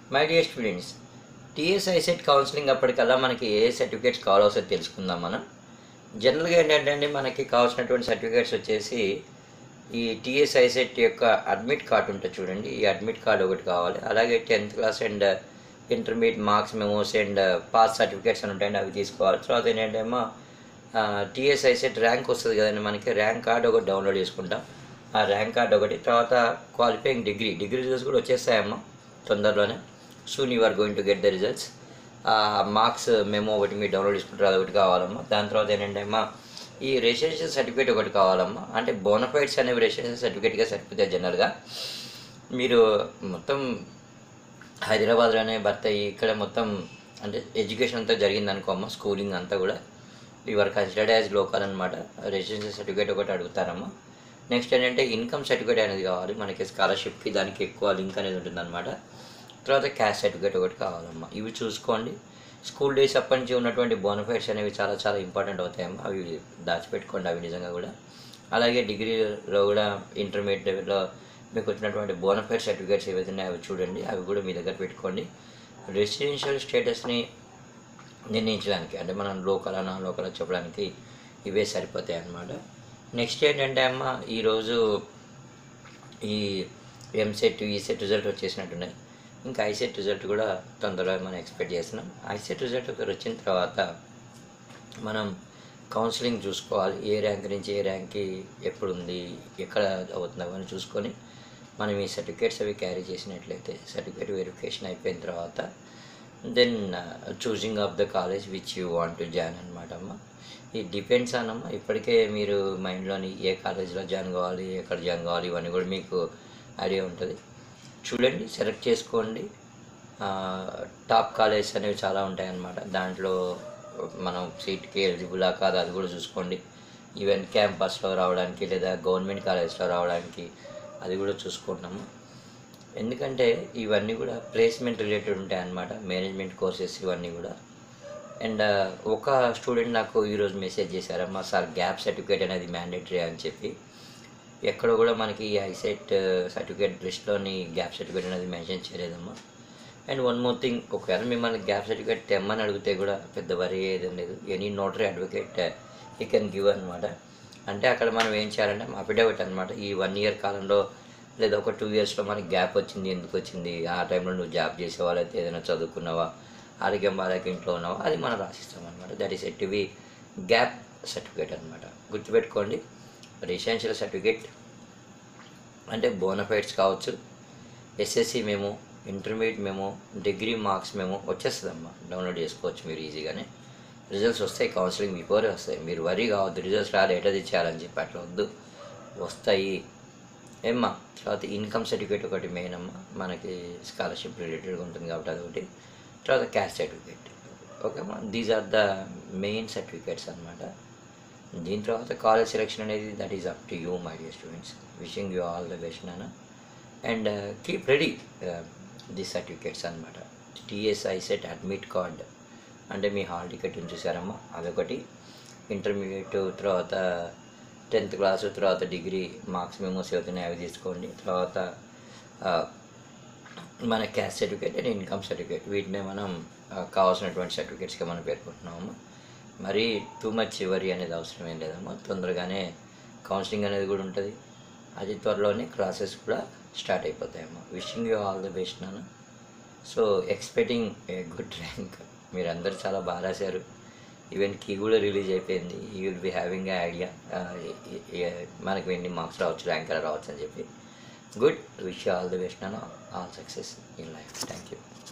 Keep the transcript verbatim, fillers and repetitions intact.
My dear students, TS ICET counselling అప్పటికల్లా మనకి ఏ సర్టిఫికేట్స్ కావాలో తెలుసుకుందాం. మనం జనరల్గా ఏంటంటే అండి, మనకి కావాల్సినటువంటి సర్టిఫికేట్స్ వచ్చేసి ఈ టీఎస్ ఐసెట్ యొక్క అడ్మిట్ కార్డు ఉంటుంది చూడండి. ఈ అడ్మిట్ కార్డు ఒకటి కావాలి. అలాగే tenth class and intermediate marks memos and pass certificates అని ఉంటాయండి, అవి తీసుకోవాలి. తర్వాత ఏంటంటేమో టీఎస్ ఐసెట్ ర్యాంక్ వస్తుంది కదండి, మనకి ర్యాంక్ కార్డు ఒకటి డౌన్లోడ్ చేసుకుంటాం. ఆ ర్యాంక్ కార్డు ఒకటి, తర్వాత క్వాలిఫైయింగ్ డిగ్రీ డిగ్రీ రిజల్ట్స్ కూడా వచ్చేస్తాయమ్మా తొందరలోనే. Soon you are going to get the results. Marks memo ఒకటి మీరు డౌన్లోడ్ చేసుకుంటారు, అది ఒకటి కావాలమ్మా. దాని తర్వాత ఏంటంటే అమ్మా ఈ రెసిడెన్షియల్ సర్టిఫికేట్ ఒకటి కావాలమ్మా. అంటే బోనఫైడ్స్ అనేవి రెసిడెన్షియల్ సర్టిఫికేట్గా సరిపోతాయి. జనరల్గా మీరు మొత్తం హైదరాబాద్లోనే భర్త ఇక్కడ మొత్తం అంటే ఎడ్యుకేషన్ అంతా జరిగింది అనుకోమ్మా, స్కూలింగ్ అంతా కూడా యువర్ కన్సిడర్డ్ యాజ్ లోకల్ అనమాట. రెసిడెన్షియల్ సర్టిఫికేట్ ఒకటి అడుగుతారమ్మా. నెక్స్ట్ ఏంటంటే ఇన్కమ్ సర్టిఫికేట్ అనేది కావాలి మనకి, స్కాలర్షిప్కి దానికి ఎక్కువ లింక్ అనేది ఉంటుందన్నమాట. తర్వాత క్యాస్ట్ సర్టిఫికేట్ ఒకటి కావాలమ్మా. ఇవి చూసుకోండి. స్కూల్ డేస్ అప్పటి నుంచి ఉన్నటువంటి బోనఫైడ్స్ అనేవి చాలా చాలా ఇంపార్టెంట్ అవుతాయమ్మా, అవి దాచిపెట్టుకోండి అవి నిజంగా కూడా. అలాగే డిగ్రీలో కూడా ఇంటర్మీడియట్లో మీకు వచ్చినటువంటి బోనఫైడ్ సర్టిఫికేట్స్ ఏవైతే ఉన్నాయో అవి చూడండి, అవి కూడా మీ దగ్గర పెట్టుకోండి. రెసిడెన్షియల్ స్టేటస్ని నిర్ణయించడానికి అంటే మనం లోకల్ నాన్ లోకల్ చెప్పడానికి ఇవే సరిపోతాయి అన్నమాట. నెక్స్ట్ ఏంటంటే అమ్మ ఈరోజు ఈ ఎంసెట్ ఈసెట్ రిజల్ట్ వచ్చేసినట్టున్నాయి. ఇంకా ఐసెట్ రిజల్ట్ కూడా తొందరగా మనం ఎక్స్పెక్ట్ చేస్తున్నాం. ఐసెట్ రిజల్ట్ ఒకటి వచ్చిన తర్వాత మనం కౌన్సిలింగ్ చూసుకోవాలి. ఏ ర్యాంక్ నుంచి ఏ ర్యాంక్కి ఎప్పుడు ఉంది, ఎక్కడ అవుతుందో అని చూసుకొని మనం ఈ సర్టిఫికేట్స్ అవి క్యారీ చేసినట్లయితే సర్టిఫికేట్ వెరిఫికేషన్ అయిపోయిన తర్వాత then choosing of the college which you want to join అనమాట అమ్మ. ఇది డిపెండ్స్ అనమ్మా. ఇప్పటికే మీరు మైండ్లోని ఏ కాలేజ్లో జాయిన్ కావాలి, ఎక్కడ జాయిన్ కావాలి, ఇవన్నీ కూడా మీకు ఐడియా ఉంటుంది. చూడండి, సెలెక్ట్ చేసుకోండి. టాప్ కాలేజ్ అనేవి చాలా ఉంటాయన్నమాట. దాంట్లో మనం సీట్కి ఎలిజిబులా కాదా అది కూడా చూసుకోండి. ఈవెన్ క్యాంపస్లో రావడానికి లేదా గవర్నమెంట్ కాలేజ్లో రావడానికి అది కూడా చూసుకుంటాము. ఎందుకంటే ఇవన్నీ కూడా ప్లేస్మెంట్ రిలేటెడ్ ఉంటాయన్నమాట, మేనేజ్మెంట్ కోర్సెస్ ఇవన్నీ కూడా. అండ్ ఒక స్టూడెంట్ నాకు ఈరోజు మెసేజ్ చేశారమ్మా, సార్ గ్యాప్ సర్టిఫికేట్ అనేది మ్యాండేటరీ అని చెప్పి. ఎక్కడ కూడా మనకి ఈ ఐసెట్ సర్టిఫికేట్ లిస్ట్లోని గ్యాప్ సర్టిఫికేట్ అనేది మెన్షన్ చేయలేదమ్మా. అండ్ వన్ మోర్ థింగ్, ఒకవేళ మిమ్మల్ని గ్యాప్ సర్టిఫికేట్ తెమ్మని అడిగితే కూడా పెద్ద వరి ఏదేం లేదు. Any notary advocate you can give అనమాట. అంటే అక్కడ మనం ఏం చేయాలంటే అఫిడవిట్ అనమాట. ఈ వన్ ఇయర్ కాలంలో లేదా ఒక టూ ఇయర్స్లో మనకి గ్యాప్ వచ్చింది, ఎందుకు వచ్చింది, ఆ టైంలో నువ్వు జాబ్ చేసేవా లేకపోతే ఏదైనా చదువుకున్నావా, ఆరోగ్యం బాగాలేక ఇంట్లో ఉన్నావా, అది మనం రాసిస్తాం అనమాట. That is at we gap certificate అనమాట. గుర్తుపెట్టుకోండి, రెసిడెన్షియల్ సర్టిఫికేట్ అంటే బోనఫైడ్స్ కావచ్చు, ఎస్ఎస్సి మేము, ఇంటర్మీడియట్ మేము, డిగ్రీ మార్క్స్ మేము వచ్చేస్తుందమ్మా, డౌన్లోడ్ చేసుకోవచ్చు మీరు ఈజీగానే. రిజల్ట్స్ వస్తాయి, కౌన్సిలింగ్ బిఫోరే వస్తాయి. మీరు వరీ కావద్దు, రిజల్ట్స్ రాదు ఎట్లా తెచ్చేయాలని చెప్పి అట్లా వద్దు, వస్తాయి ఏమ్మా. తర్వాత ఇన్కమ్ సర్టిఫికేట్ ఒకటి మెయిన్ అమ్మ, మనకి స్కాలర్షిప్ రిలేటెడ్గా ఉంటుంది కాబట్టి అదొకటి. తర్వాత క్యాస్ట్ సర్టిఫికేట్. ఓకేమ్మా, these are the main certificates అనమాట. దీని తర్వాత కాలేజ్ సెలెక్షన్ అనేది that is up to you my dear students. Wishing you all the best నాన్న. And keep ready this certificates అనమాట. టీఎస్ ఐసెట్ అడ్మిట్ కార్డ్ అంటే మీ hall ticket చూసారమ్మా, అదొకటి. ఇంటర్మీడియట్ తర్వాత టెన్త్ క్లాసు తర్వాత డిగ్రీ మార్క్స్ మెమోస్ అవుతున్నాయి, అవి తీసుకోండి. తర్వాత మన caste certificate and income certificate, వీటిని మనం కావాల్సినటువంటి సర్టిఫికేట్స్గా మనం పేర్కొంటున్నాము. మరి టూ మచ్ చివరి అనేది అవసరం ఏం లేదమ్మా. తొందరగానే కౌన్సిలింగ్ అనేది కూడా ఉంటుంది, అది త్వరలోనే క్లాసెస్ కూడా స్టార్ట్ అయిపోతాయమ్మా. Wishing you all the best నాన్న. So expecting a good rank. మీరు అందరూ చాలా బాగా రాశారు. ఈవెన్ కీ కూడా రిలీజ్ అయిపోయింది. You will be having a idea మనకి ఎన్ని మార్క్స్ రావచ్చు, ర్యాంక్ రావచ్చు అని చెప్పి. Good, wish you all the best నాన్న. All success in life. Thank you.